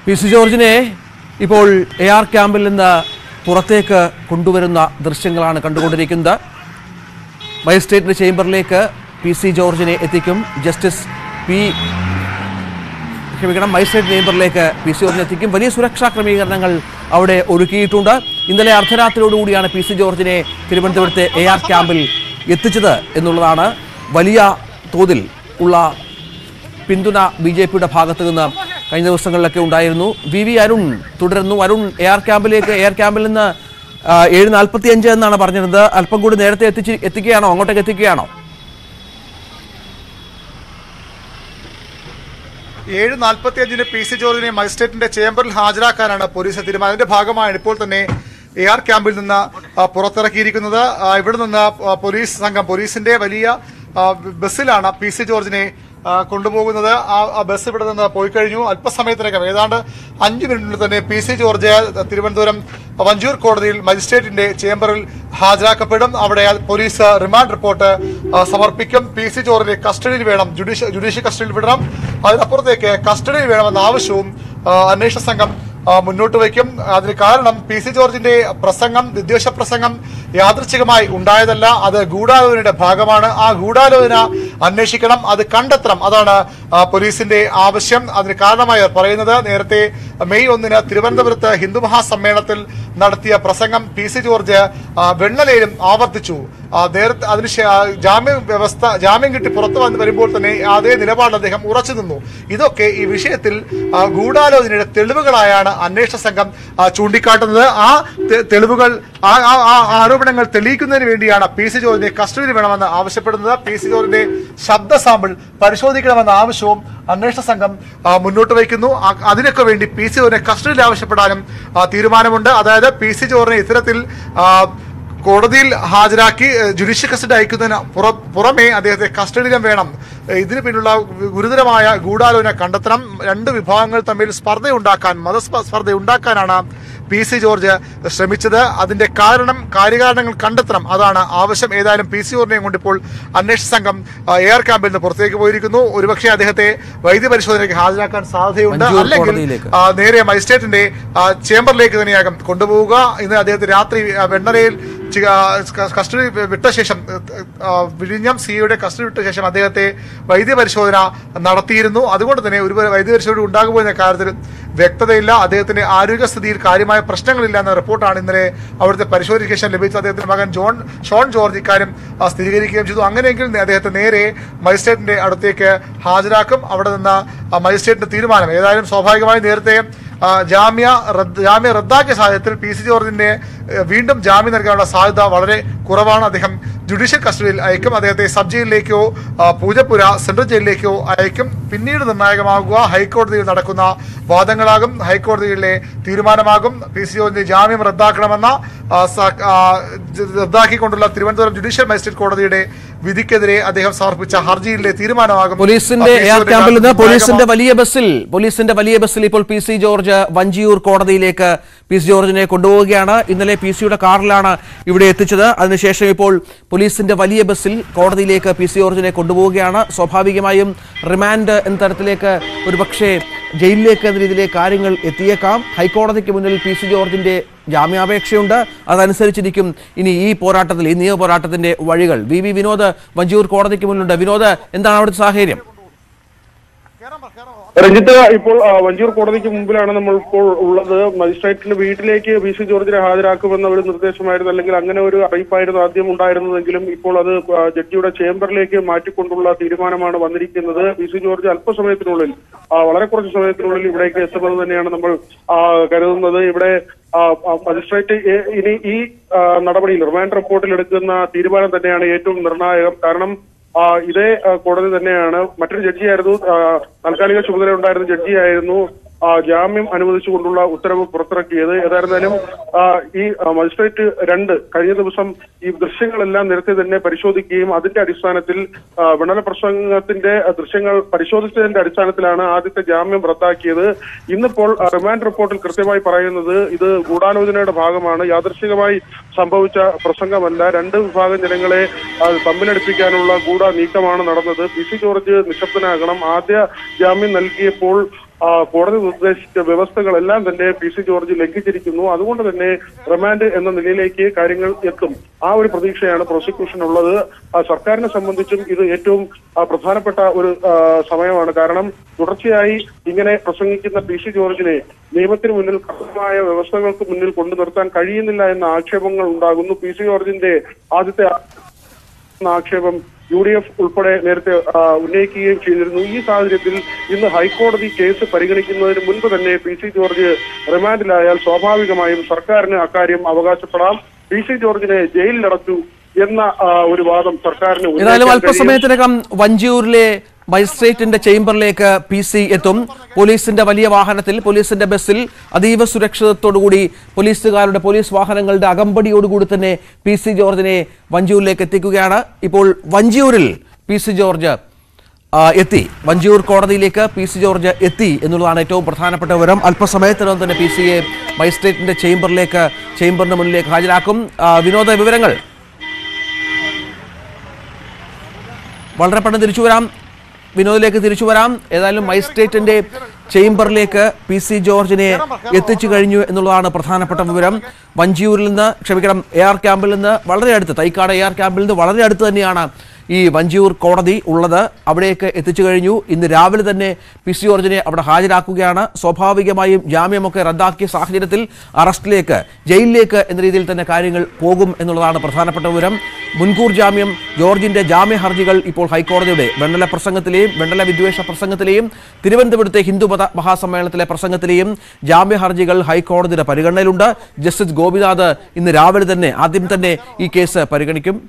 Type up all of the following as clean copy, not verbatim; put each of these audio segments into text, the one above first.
PC ജോർജിനെ ഇപ്പോൾ AR ക്യാമ്പിൽ നിന്ന് പുറത്തേക്ക് കൊണ്ടുവരുന്ന ദൃശ്യങ്ങളാണ് കണ്ടുകൊണ്ടിരിക്കുന്നത്. മജിസ്ട്രേറ്റിന്റെ ചേംബറിലേക്ക് PC ജോർജിനെ എത്തിക്കും. മജിസ്ട്രേറ്റ് ചേംബറിലേക്ക് PC ജോർജിനെ എത്തിക്കും. വലിയ സുരക്ഷാ ക്രമീകരണങ്ങൾ അവിടെ ഒരുക്കിയിട്ടുണ്ട്. ഇന്നലെ അർദ്ധരാത്രിയോടുകൂടിയാണ് PC ജോർജിനെ തിരുവനന്തപുരത്തെ AR ക്യാമ്പിൽ എത്തിച്ചത് എന്നുള്ളതാണ് വലിയ തോതിൽ ഉള്ള പിന്തുണ BJPയുടെ ഭാഗത്തു നിന്ന് കഴിഞ്ഞ ദിവസങ്ങളിലൊക്കെ ഉണ്ടായിരുന്നു. VV അരുൺ തുടരുന്നു. അരുൺ, AR ക്യാമ്പിൽ നിന്ന് 7:45 എന്നാണ് പറഞ്ഞിരുന്നത്. അല്പം കൂടി നേരത്തെ എത്തിക്കുകയാണോ, അങ്ങോട്ടേക്ക് എത്തിക്കുകയാണോ? 7:45 PC ജോർജിനെ മജിസ്ട്രേറ്റിന്റെ ചേംബറിൽ ഹാജരാക്കാനാണ് പോലീസ് തീരുമാനം. അതിന്റെ ഭാഗമായാണ് ഇപ്പോൾ തന്നെ AR ക്യാമ്പിൽ നിന്ന് പുറത്തിറക്കിയിരിക്കുന്നത്. ഇവിടെ നിന്ന് പോലീസിന്റെ വലിയ ബസ്സിലാണ് PC ജോർജിനെ കൊണ്ടുപോകുന്നത്. ആ ബസ് ഇവിടെ നിന്ന് പോയി കഴിഞ്ഞു. അല്പസമയത്തിനകം ഏതാണ്ട് 5 മിനിറ്റിനുള്ളിൽ തന്നെ PC ജോർജ് തിരുവനന്തപുരം വഞ്ചൂർ കോടതിയിൽ മജിസ്ട്രേറ്റിന്റെ ചേംബറിൽ ഹാജരാക്കപ്പെടും. അവിടെ പോലീസ് റിമാൻഡ് റിപ്പോർട്ട് സമർപ്പിക്കും. PC ജോർജിനെ കസ്റ്റഡിയിൽ വേണം, ജുഡീഷ്യൽ കസ്റ്റഡിയിൽ വിടണം. അതിനപ്പുറത്തേക്ക് കസ്റ്റഡിയിൽ വേണമെന്ന ആവശ്യവും അന്വേഷണ സംഘം മുന്നോട്ട് വയ്ക്കും. അതിന് കാരണം PC ജോർജിന്റെ വിദ്വേഷ പ്രസംഗം യാദൃച്ഛികമായി ഉണ്ടായതല്ല, അത് ഗൂഢാലോചനയുടെ ഭാഗമാണ്. ആ ഗൂഢാലോചന അന്വേഷിക്കണം, അത് കണ്ടെത്തണം. അതാണ് പോലീസിന്റെ ആവശ്യം. അതിന് കാരണമായി പറയുന്നത്, നേരത്തെ മെയ് 1 തിരുവനന്തപുരത്ത് ഹിന്ദു മഹാസമ്മേളനത്തിൽ നടത്തിയ പ്രസംഗം PC ജോർജ് വെണ്ണലയിലും ആവർത്തിച്ചു. അതിന് ജാമ്യം കിട്ടി പുറത്തു വരുമ്പോൾ തന്നെ അതേ നിലപാട് അദ്ദേഹം ഉറച്ചു നിന്നു. ഇതൊക്കെ ഈ വിഷയത്തിൽ ഗൂഢാലോചനയുടെ തെളിവുകളായാണ് അന്വേഷണ സംഘം ചൂണ്ടിക്കാട്ടുന്നത്. ആ തെളിവുകൾ, ആരോപണങ്ങൾ തെളിയിക്കുന്നതിന് വേണ്ടിയാണ് PC ജോർജിനെ കസ്റ്റഡിയിൽ വേണമെന്ന് ആവശ്യപ്പെടുന്നത്. PC ജോർജിന്റെ ശബ്ദ സാമ്പിൾ പരിശോധിക്കണമെന്ന ആവശ്യവും അന്വേഷണ സംഘം മുന്നോട്ട് വയ്ക്കുന്നു. അതിനൊക്കെ വേണ്ടി PC ജോർജിനെ കസ്റ്റഡിയിൽ ആവശ്യപ്പെടാനും തീരുമാനമുണ്ട്. അതായത് PC ജോർജിനെ ഇത്തരത്തിൽ കോടതിയിൽ ഹാജരാക്കി ജുഡീഷ്യൽ കസ്റ്റഡി അയക്കുന്നതിന് പുറമെ അദ്ദേഹത്തെ കസ്റ്റഡിയിലും വേണം. ഇതിന് പിന്നിലുള്ള ഗുരുതരമായ ഗൂഢാലോചന കണ്ടെത്തണം. രണ്ട് വിഭാഗങ്ങൾ തമ്മിൽ മതസ്പർദ്ധ ഉണ്ടാക്കാനാണ് PC ജോർജ് ശ്രമിച്ചത്. അതിന്റെ കാര്യകാരണങ്ങൾ കണ്ടെത്തണം, അതാണ് ആവശ്യം. ഏതായാലും PC ജോർജിനെയും കൊണ്ട് ഇപ്പോൾ അന്വേഷണ സംഘം AR ക്യാമ്പിൽ നിന്ന് പുറത്തേക്ക് പോയിരിക്കുന്നു. ഒരുപക്ഷെ അദ്ദേഹത്തെ വൈദ്യപരിശോധനയ്ക്ക് ഹാജരാക്കാൻ സാധ്യതയുണ്ട്, അല്ലെങ്കിൽ നേരെ മജിസ്ട്രേറ്റിന്റെ ചേംബറിലേക്ക് തന്നെയാകും കൊണ്ടുപോവുക. ഇന്ന് അദ്ദേഹത്തെ രാത്രി വെണ്ണലയിൽ കസ്റ്റഡി വിട്ട ശേഷം, വിഴിഞ്ഞം സിയുടെ കസ്റ്റഡി വിട്ട ശേഷം അദ്ദേഹത്തെ വൈദ്യപരിശോധന നടത്തിയിരുന്നു. അതുകൊണ്ട് തന്നെ ഒരു വൈദ്യപരിശോധന ഉണ്ടാകുമോ എന്ന കാര്യത്തിൽ വ്യക്തതയില്ല. അദ്ദേഹത്തിന്റെ ആരോഗ്യസ്ഥിതിയിൽ കാര്യമായ പ്രശ്നങ്ങളില്ല എന്ന റിപ്പോർട്ടാണ് ഇന്നലെ അവിടുത്തെ പരിശോധനയ്ക്ക് ശേഷം ലഭിച്ചത്. അദ്ദേഹത്തിന്റെ മകൻ ഷോൺ ജോർജ് ഇക്കാര്യം സ്ഥിരീകരിക്കുകയും ചെയ്തു. അങ്ങനെയെങ്കിൽ അദ്ദേഹത്തെ നേരെ മജിസ്ട്രേറ്റിന്റെ അടുത്തേക്ക് ഹാജരാക്കും. അവിടെ നിന്ന് മജിസ്ട്രേറ്റിന്റെ തീരുമാനം. ഏതായാലും സ്വാഭാവികമായി നേരത്തെ ജാമ്യം റദ്ദാക്കിയ സാഹചര്യത്തിൽ PC ജോർജിന്റെ വീണ്ടും ജാമ്യം നൽകാനുള്ള സാധ്യത വളരെ കുറവാണ്. അദ്ദേഹം ജുഡീഷ്യൽ കസ്റ്റഡിയിൽ അയക്കും. അദ്ദേഹത്തെ സബ് ജയിലിലേക്കോ പൂജപ്പുര സെൻട്രൽ ജയിലിലേക്കോ അയക്കും. പിന്നീട് നിർണായകമാകുക ഹൈക്കോടതിയിൽ നടക്കുന്ന വാദങ്ങളാകും, ഹൈക്കോടതിയിലെ തീരുമാനമാകും. PC ജോർജിന്റെ ജാമ്യം റദ്ദാക്കിക്കൊണ്ടുള്ള തിരുവനന്തപുരം ജുഡീഷ്യൽ മജിസ്ട്രേറ്റ് കോടതിയുടെ വിധിക്കെതിരെ അദ്ദേഹം സമർപ്പിച്ച ഹർജിയിലെ തീരുമാനമാകും. പോലീസിന്റെ AR ക്യാമ്പിൽ നിന്ന് പോലീസിന്റെ വലിയ ബസ്സിൽ ഇപ്പോൾ PC ജോർജ് വഞ്ചിയൂർ കോടതിയിലേക്ക് PC ജോർജിനെ കൊണ്ടുപോവുകയാണ്. ഇന്നലെ PC-യുടെ കാറിലാണ് ഇവിടെ എത്തിച്ചത്. അതിനുശേഷം ഇപ്പോൾ പോലീസിന്റെ വലിയ ബസ്സിൽ കോടതിയിലേക്ക് PC ജോർജിനെ കൊണ്ടുപോവുകയാണ്. സ്വാഭാവികമായും റിമാൻഡ് എന്ന തരത്തിലേക്ക് ഒരുപക്ഷെ ജയിലിലേക്ക് എന്ന രീതിയിലേക്ക് കാര്യങ്ങൾ എത്തിയേക്കാം. ഹൈക്കോടതിക്ക് മുന്നിൽ PC ജോർജിന്റെ ജാമ്യാപേക്ഷയുണ്ട്. അതനുസരിച്ചിരിക്കും ഇനി ഈ നിയമ പോരാട്ടത്തിന്റെ വഴികൾ. VV വിനോദ് വഞ്ചിയൂർ കോടതിക്ക് മുന്നിലുണ്ട്. വിനോദ്, എന്താണ് അവിടുത്തെ സാഹചര്യം? രഞ്ജിത്ത്, ഇപ്പോൾ വഞ്ചിയൂർ കോടതിക്ക് മുമ്പിലാണ് നമ്മൾ ഇപ്പോൾ ഉള്ളത്. മജിസ്ട്രേറ്റിന്റെ വീട്ടിലേക്ക് PC ജോർജിനെ ഹാജരാക്കുമെന്ന ഒരു നിർദ്ദേശമായിരുന്നു, അല്ലെങ്കിൽ അങ്ങനെ ഒരു അറിയിപ്പായിരുന്നു ആദ്യം ഉണ്ടായിരുന്നതെങ്കിലും ഇപ്പോൾ അത് ജഡ്ജിയുടെ ചേംബറിലേക്ക് മാറ്റിക്കൊണ്ടുള്ള തീരുമാനമാണ് വന്നിരിക്കുന്നത്. PC ജോർജ് അല്പസമയത്തിനുള്ളിൽ, വളരെ കുറച്ച് സമയത്തിനുള്ളിൽ ഇവിടേക്ക് എത്തുന്നത് തന്നെയാണ് നമ്മൾ കരുതുന്നത്. ഇവിടെ മജിസ്ട്രേറ്റ് ഇനി ഈ നടപടിയിൽ റിമാൻഡ് റിപ്പോർട്ടിൽ എടുക്കുന്ന തീരുമാനം തന്നെയാണ് ഏറ്റവും നിർണായകം. കാരണം ഇതേ കോടതി തന്നെയാണ് മറ്റൊരു ജഡ്ജിയായിരുന്നു, താൽക്കാലിക ചുമതല ഉണ്ടായിരുന്ന ജഡ്ജിയായിരുന്നു ജാമ്യം അനുവദിച്ചുകൊണ്ടുള്ള ഉത്തരവ് പുറത്തിറക്കിയത്. ഏതായിരുന്നാലും ഈ മജിസ്ട്രേറ്റ് 2 കഴിഞ്ഞ ദിവസം ഈ ദൃശ്യങ്ങളെല്ലാം നേരത്തെ തന്നെ പരിശോധിക്കുകയും അതിന്റെ അടിസ്ഥാനത്തിൽ വെണ്ണല പ്രസംഗത്തിന്റെ ദൃശ്യങ്ങൾ പരിശോധിച്ചതിന്റെ അടിസ്ഥാനത്തിലാണ് ആദ്യത്തെ ജാമ്യം റദ്ദാക്കിയത്. ഇന്നിപ്പോൾ റിമാൻഡ് റിപ്പോർട്ടിൽ കൃത്യമായി പറയുന്നത് ഇത് ഗൂഢാലോചനയുടെ ഭാഗമാണ്, യാദൃശ്ചികമായി സംഭവിച്ച പ്രസംഗമല്ല, 2 വിഭാഗം ജനങ്ങളെ തമ്മിലടിപ്പിക്കാനുള്ള നീക്കമാണ് നടന്നത്. PC ജോർജ് നിശബ്ദനാകണം. ആദ്യ ജാമ്യം നൽകിയപ്പോൾ കോടതി നിർദ്ദേശിച്ച വ്യവസ്ഥകളെല്ലാം തന്നെ പി സി ജോർജ് ലംഘിച്ചിരിക്കുന്നു. അതുകൊണ്ട് തന്നെ റിമാൻഡ് എന്ന നിലയിലേക്ക് കാര്യങ്ങൾ എത്തും. ആ ഒരു പ്രതീക്ഷയാണ് പ്രോസിക്യൂഷൻ ഉള്ളത്. സർക്കാരിനെ സംബന്ധിച്ചും ഇത് ഏറ്റവും പ്രധാനപ്പെട്ട ഒരു സമയമാണ്. കാരണം തുടർച്ചയായി ഇങ്ങനെ പ്രസംഗിക്കുന്ന പി സി ജോർജിനെ നിയമത്തിന് മുന്നിൽ കൃത്യമായ വ്യവസ്ഥകൾക്ക് മുന്നിൽ കൊണ്ടു നിർത്താൻ കഴിയുന്നില്ല എന്ന ആക്ഷേപങ്ങൾ ഉണ്ടാകുന്നു. പി സി ജോർജിന്റെ ആദ്യത്തെ ആക്ഷേപം UDF ഉൾപ്പെടെ നേരത്തെ ഉന്നയിക്കുകയും ചെയ്തിരുന്നു. ഈ സാഹചര്യത്തിൽ ഇന്ന് ഹൈക്കോടതി കേസ് പരിഗണിക്കുന്നതിന് മുൻപ് തന്നെ പി സി ജോർജ് റിമാൻഡിലായാൽ സ്വാഭാവികമായും സർക്കാരിന് അക്കാര്യം അവകാശപ്പെടാം. പി സി ജോർജിനെ ജയിലിലടച്ചു എന്ന ഒരു വാദം സർക്കാരിന്. ഏതായാലും അല്പസമയത്തിനകം വഞ്ചിയൂരിലെ മജിസ്ട്രേറ്റിന്റെ ചേംബറിലേക്ക് PC എത്തും. പോലീസിന്റെ വലിയ വാഹനത്തിൽ, പോലീസിന്റെ ബസ്സിൽ അതീവ സുരക്ഷിതത്തോടുകൂടി പോലീസ് വാഹനങ്ങളുടെ അകമ്പടിയോടുകൂടി തന്നെ PC ജോർജിനെ വഞ്ചിയൂരിലേക്ക് എത്തിക്കുകയാണ്. ഇപ്പോൾ വഞ്ചിയൂരിൽ PC ജോർജ് എത്തി. വഞ്ചിയൂർ കോടതിയിലേക്ക് PC ജോർജ് എത്തി എന്നുള്ളതാണ് ഏറ്റവും പ്രധാനപ്പെട്ട വിവരം. അല്പസമയത്തിനകം തന്നെ PCയെ മജിസ്ട്രേറ്റിന്റെ ചേംബറിന് മുന്നിലേക്ക് ഹാജരാക്കും. വിനോദ വിവരങ്ങൾ വളരെ പെട്ടെന്ന് വിനോദിലേക്ക് തിരിച്ചു വരാം. ഏതായാലും മജിസ്ട്രേറ്റിന്റെ ചേംബറിലേക്ക് PC ജോർജിനെ എത്തിച്ചു കഴിഞ്ഞു എന്നുള്ളതാണ് പ്രധാനപ്പെട്ട വിവരം. വഞ്ചിയൂരിൽ നിന്ന് AR ക്യാമ്പിൽ നിന്ന് വളരെ അടുത്ത്, തൈക്കാട് AR ക്യാമ്പിൽ നിന്ന് വളരെ അടുത്ത് തന്നെയാണ് ഈ വഞ്ചിയൂർ കോടതി ഉള്ളത്. അവിടേക്ക് എത്തിച്ചു കഴിഞ്ഞു. ഇന്ന് രാവിലെ തന്നെ PC ജോർജിനെ അവിടെ ഹാജരാക്കുകയാണ്. സ്വാഭാവികമായും ജാമ്യമൊക്കെ റദ്ദാക്കിയ സാഹചര്യത്തിൽ അറസ്റ്റിലേക്ക്, ജയിലിലേക്ക് എന്ന രീതിയിൽ തന്നെ കാര്യങ്ങൾ പോകും എന്നുള്ളതാണ് പ്രധാനപ്പെട്ട വിവരം. മുൻകൂർ ജാമ്യം, ജോർജിന്റെ ജാമ്യ ഹർജികൾ ഇപ്പോൾ ഹൈക്കോടതിയുടെ വെണ്ണല പ്രസംഗത്തിലെയും വെണ്ണല വിദ്വേഷ പ്രസംഗത്തിലെയും തിരുവനന്തപുരത്തെ ഹിന്ദു മഹാസമ്മേളനത്തിലെ പ്രസംഗത്തിലെയും ജാമ്യ ഹർജികൾ ഹൈക്കോടതിയുടെ പരിഗണനയിലുണ്ട്. ജസ്റ്റിസ് ഗോപിനാഥ് ഇന്ന് രാവിലെ തന്നെ ആദ്യം തന്നെ ഈ കേസ് പരിഗണിക്കും.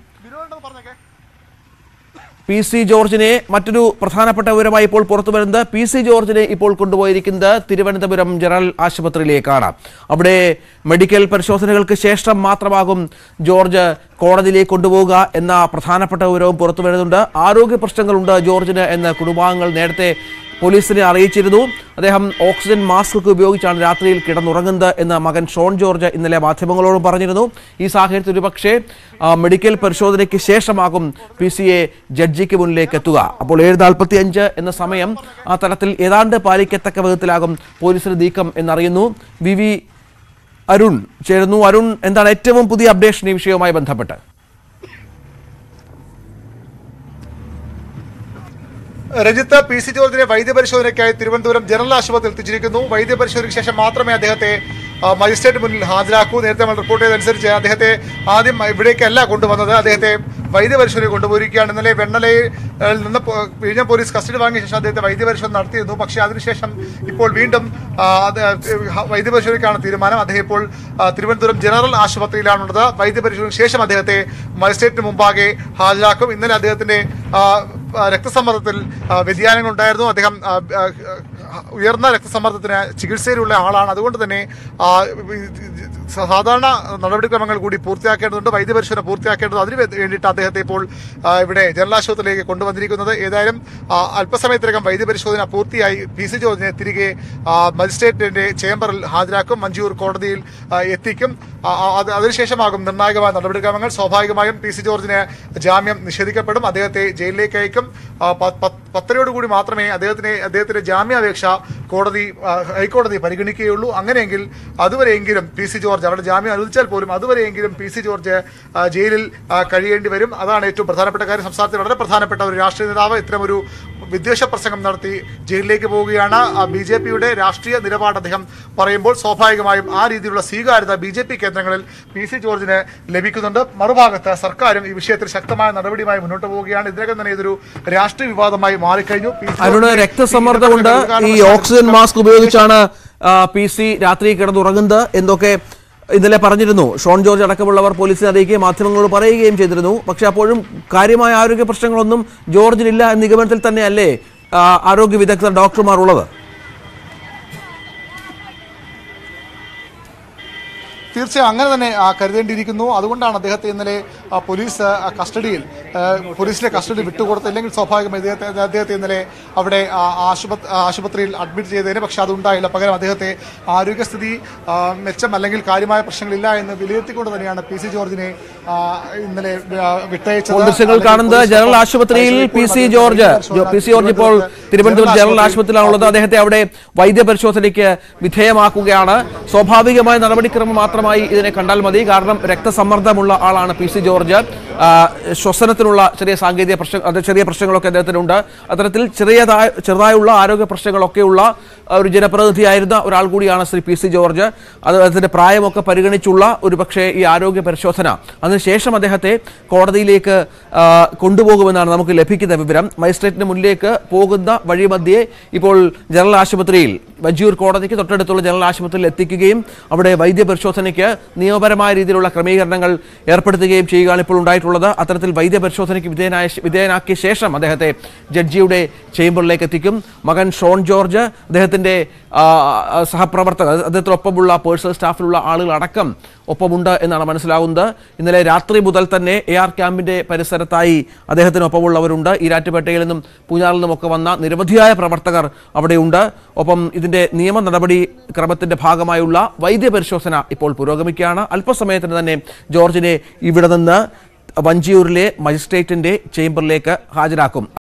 PC ജോർജിനെ മറ്റൊരു പ്രധാനപ്പെട്ട വിവരമായി ഇപ്പോൾ പുറത്തു വരുന്നത്, PC ജോർജിനെ ഇപ്പോൾ കൊണ്ടുപോയിരിക്കുന്നത് തിരുവനന്തപുരം ജനറൽ ആശുപത്രിയിലേക്കാണ്. അവിടെ മെഡിക്കൽ പരിശോധനകൾക്ക് ശേഷം മാത്രമാകും ജോർജ് കോടതിയിലേക്ക് കൊണ്ടുപോവുക എന്ന പ്രധാനപ്പെട്ട വിവരവും പുറത്തു വരുന്നുണ്ട്. ആരോഗ്യ പ്രശ്നങ്ങളുണ്ട് ജോർജിന് എന്ന് കുടുംബാംഗങ്ങൾ നേരത്തെ പോലീസിനെ അറിയിച്ചിരുന്നു. അദ്ദേഹം ഓക്സിജൻ മാസ്ക് ഉപയോഗിച്ചാണ് രാത്രിയിൽ കിടന്നുറങ്ങുന്നത് എന്ന് മകൻ ഷോൺ ജോർജ് ഇന്നലെ മാധ്യമങ്ങളോട് പറഞ്ഞിരുന്നു. ഈ സാഹചര്യത്തിൽ ഒരുപക്ഷെ മെഡിക്കൽ പരിശോധനയ്ക്ക് ശേഷമാകും PCയെ ജഡ്ജിക്ക് മുന്നിലേക്ക് എത്തുക. അപ്പോൾ 7:45 എന്ന സമയം ആ തലത്തിൽ ഏതാണ്ട് പാലിക്കത്തക്ക വിധത്തിലാകും പോലീസിന്റെ നീക്കം എന്നറിയുന്നു. VV അരുൺ ചേരുന്നു. അരുൺ, എന്താണ് ഏറ്റവും പുതിയ അപ്ഡേഷൻ ഈ വിഷയവുമായി ബന്ധപ്പെട്ട്? രജിത്ത്, PC ജോർജിനെ വൈദ്യപരിശോധനയ്ക്കായി തിരുവനന്തപുരം ജനറൽ ആശുപത്രിയിൽ എത്തിച്ചിരിക്കുന്നു. വൈദ്യപരിശോധനയ്ക്ക് ശേഷം മാത്രമേ അദ്ദേഹത്തെ മജിസ്ട്രേറ്റ് മുന്നിൽ ഹാജരാക്കൂ. നേരത്തെ നമ്മൾ റിപ്പോർട്ട് ചെയ്തതനുസരിച്ച് അദ്ദേഹത്തെ ആദ്യം ഇവിടേക്കല്ല കൊണ്ടുവന്നത്, അദ്ദേഹത്തെ വൈദ്യപരിശോധന കൊണ്ടുപോയിരിക്കുകയാണ്. ഇന്നലെ വെണ്ണലയിൽ നിന്ന് വിഴിഞ്ഞം പോലീസ് കസ്റ്റഡി വാങ്ങിയ ശേഷം അദ്ദേഹത്തെ വൈദ്യപരിശോധന നടത്തിയിരുന്നു. പക്ഷേ അതിനുശേഷം ഇപ്പോൾ വീണ്ടും വൈദ്യപരിശോധനയ്ക്കാണ് തീരുമാനം. അദ്ദേഹം ഇപ്പോൾ തിരുവനന്തപുരം ജനറൽ ആശുപത്രിയിലാണുള്ളത്. വൈദ്യപരിശോധനയ്ക്ക് ശേഷം അദ്ദേഹത്തെ മജിസ്ട്രേറ്റിന് മുമ്പാകെ ഹാജരാക്കും. ഇന്നലെ അദ്ദേഹത്തിന്റെ രക്തസമ്മർദ്ദത്തിൽ വ്യതിയാനങ്ങൾ ഉണ്ടായിരുന്നു. അദ്ദേഹം ഉയർന്ന രക്തസമ്മർദ്ദത്തിന് ചികിത്സയിലുള്ള ആളാണ്. അതുകൊണ്ട് തന്നെ സാധാരണ നടപടിക്രമങ്ങൾ കൂടി പൂർത്തിയാക്കേണ്ടതുണ്ട്, വൈദ്യപരിശോധന പൂർത്തിയാക്കേണ്ടത്. അതിന് വേണ്ടിയിട്ട് അദ്ദേഹത്തെ ഇപ്പോൾ ഇവിടെ ജനറൽ ആശുപത്രിയിലേക്ക് കൊണ്ടുവന്നിരിക്കുന്നത്. ഏതായാലും അല്പസമയത്തിനകം വൈദ്യപരിശോധന പൂർത്തിയായി PC ജോർജിനെ തിരികെ മജിസ്ട്രേറ്റിന്റെ ചേംബറിൽ ഹാജരാക്കും, മഞ്ചൂർ കോടതിയിൽ എത്തിക്കും. അതിനുശേഷമാകും നിർണായകമായ നടപടിക്രമങ്ങൾ. സ്വാഭാവികമായും PC ജോർജിന് ജാമ്യം നിഷേധിക്കപ്പെടും, അദ്ദേഹത്തെ ജയിലിലേക്ക് അയക്കും. 10:30 മാത്രമേ അദ്ദേഹത്തിന്റെ ജാമ്യാപേക്ഷ ഹൈക്കോടതി പരിഗണിക്കുകയുള്ളൂ. അങ്ങനെയെങ്കിൽ അതുവരെയെങ്കിലും PC ജോർജ്, അവിടെ ജാമ്യം അനുവദിച്ചാൽ പോലും അതുവരെയെങ്കിലും PC ജോർജ് ജയിലിൽ കഴിയേണ്ടി വരും. അതാണ് ഏറ്റവും പ്രധാനപ്പെട്ട കാര്യം. സംസ്ഥാനത്തെ വളരെ പ്രധാനപ്പെട്ട ഒരു രാഷ്ട്രീയ നേതാവ് ഇത്തരമൊരു വിദ്വേഷ പ്രസംഗം നടത്തി ജയിലിലേക്ക് പോവുകയാണ്. BJPയുടെ രാഷ്ട്രീയ നിലപാട് അദ്ദേഹം പറയുമ്പോൾ സ്വാഭാവികമായും ആ രീതിയിലുള്ള സ്വീകാര്യത BJP കേന്ദ്രങ്ങളിൽ PC ജോർജിന് ലഭിക്കുന്നുണ്ട്. മറുഭാഗത്ത് സർക്കാരും ഈ വിഷയത്തിൽ ശക്തമായ നടപടിയുമായി മുന്നോട്ട് പോവുകയാണ്. ഇതിനകം തന്നെ ഇതൊരു രാഷ്ട്രീയ വിവാദമായി മാറിക്കഴിഞ്ഞു. രക്തസമ്മർദ്ദമുണ്ട്, ഈ ഓക്സിജൻ മാസ്ക് ഉപയോഗിച്ചാണ് PC രാത്രി കിടന്നുറങ്ങുന്നത് എന്നൊക്കെ ഇന്നലെ പറഞ്ഞിരുന്നു. ഷോൺ ജോർജ് അടക്കമുള്ളവർ പോലീസിനെ അറിയിക്കുകയും മാധ്യമങ്ങളോട് പറയുകയും ചെയ്തിരുന്നു. പക്ഷെ അപ്പോഴും കാര്യമായ ആരോഗ്യ പ്രശ്നങ്ങളൊന്നും ജോർജിനില്ല എന്ന നിഗമനത്തിൽ തന്നെയല്ലേ ആരോഗ്യ വിദഗ്ധർ, ഡോക്ടർമാർ ഉള്ളത്? തീർച്ചയായും അങ്ങനെ തന്നെ കരുതേണ്ടിയിരിക്കുന്നു. അതുകൊണ്ടാണ് അദ്ദേഹത്തെ ഇന്നലെ പോലീസ് കസ്റ്റഡിയിൽ പോലീസിന്റെ കസ്റ്റഡി വിട്ടുകൊടുത്തില്ലെങ്കിൽ സ്വാഭാവികമായി അദ്ദേഹത്തെ ഇന്നലെ അവിടെ ആശുപത്രിയിൽ അഡ്മിറ്റ് ചെയ്തതിന്, പക്ഷെ അതുണ്ടായില്ല. പകരം അദ്ദേഹത്തെ ആരോഗ്യസ്ഥിതി മെച്ചം അല്ലെങ്കിൽ കാര്യമായ പ്രശ്നങ്ങളില്ല എന്ന് വിലയിരുത്തിക്കൊണ്ട് തന്നെയാണ് PC ജോർജിനെ ഇന്നലെ വിട്ടയച്ചത്. കാണുന്നത് ജനറൽ ആശുപത്രിയിൽ PC ജോർജ് ഇപ്പോൾ തിരുവനന്തപുരം ജനറൽ ആശുപത്രിയിലാണുള്ളത്. അദ്ദേഹത്തെ അവിടെ വൈദ്യപരിശോധനയ്ക്ക് വിധേയമാക്കുകയാണ്. സ്വാഭാവികമായ നടപടിക്രമം മാത്രമായി ഇതിനെ കണ്ടാൽ മതി. കാരണം രക്തസമ്മർദ്ദമുള്ള ആളാണ് PC ജോർജ്. ശ്വസനത്തിനുള്ള ചെറിയ പ്രശ്നങ്ങളൊക്കെ അദ്ദേഹത്തിനുണ്ട്. അത്തരത്തിൽ ചെറുതായുള്ള ആരോഗ്യ പ്രശ്നങ്ങളൊക്കെയുള്ള ഒരു ജനപ്രതിനിധിയായിരുന്ന ഒരാൾ കൂടിയാണ് ശ്രീ PC ജോർജ്. അദ്ദേഹത്തിന്റെ പ്രായമൊക്കെ പരിഗണിച്ചുള്ള ഒരു പക്ഷേ ഈ ആരോഗ്യ പരിശോധന അതിനുശേഷം അദ്ദേഹത്തെ കോടതിയിലേക്ക് കൊണ്ടുപോകുമെന്നാണ് നമുക്ക് ലഭിക്കുന്ന വിവരം. മജിസ്ട്രേറ്റിന് മുന്നിലേക്ക് പോകുന്ന വഴിമധ്യേ ഇപ്പോൾ ജനറൽ ആശുപത്രിയിൽ വഞ്ചിയൂർ കോടതിക്ക് തൊട്ടടുത്തുള്ള ജനറൽ ആശുപത്രിയിൽ എത്തിക്കുകയും അവിടെ വൈദ്യപരിശോധനയ്ക്ക് നിയമപരമായ രീതിയിലുള്ള ക്രമീകരണങ്ങൾ ഏർപ്പെടുത്തുകയും ചെയ്യുകയാണ് ഇപ്പോൾ ഉണ്ടായിട്ടുള്ളത്. അത്തരത്തിൽ വൈദ്യപരിശോധനയ്ക്ക് വിധേയനാക്കിയ ശേഷം അദ്ദേഹത്തെ ജഡ്ജിയുടെ ചേംബറിലേക്ക് എത്തിക്കും. മകൻ ഷോൺ ജോർജ്, അദ്ദേഹത്തിന്റെ സഹപ്രവർത്തകർ, അദ്ദേഹത്തിനൊപ്പമുള്ള പേഴ്സണൽ സ്റ്റാഫിലുള്ള ആളുകൾ അടക്കം ഒപ്പമുണ്ട് എന്നാണ് മനസ്സിലാകുന്നത്. ഇന്നലെ രാത്രി മുതൽ തന്നെ AR ക്യാമ്പിന്റെ പരിസരത്തായി അദ്ദേഹത്തിനൊപ്പമുള്ളവരുണ്ട്. ഈരാറ്റുപേട്ടയിൽ നിന്നും പൂഞ്ഞാറിൽ നിന്നുമൊക്കെ വന്ന നിരവധിയായ പ്രവർത്തകർ അവിടെയുണ്ട്. ഒപ്പം ഇതിന്റെ നിയമ നടപടി ക്രമത്തിന്റെ ഭാഗമായുള്ള വൈദ്യപരിശോധന ഇപ്പോൾ പുരോഗമിക്കുകയാണ്. അല്പസമയത്തിന് തന്നെ ജോർജിനെ ഇവിടെ നിന്ന് വഞ്ചിയൂരിലെ മജിസ്ട്രേറ്റിന്റെ ചേംബറിലേക്ക് ഹാജരാക്കും.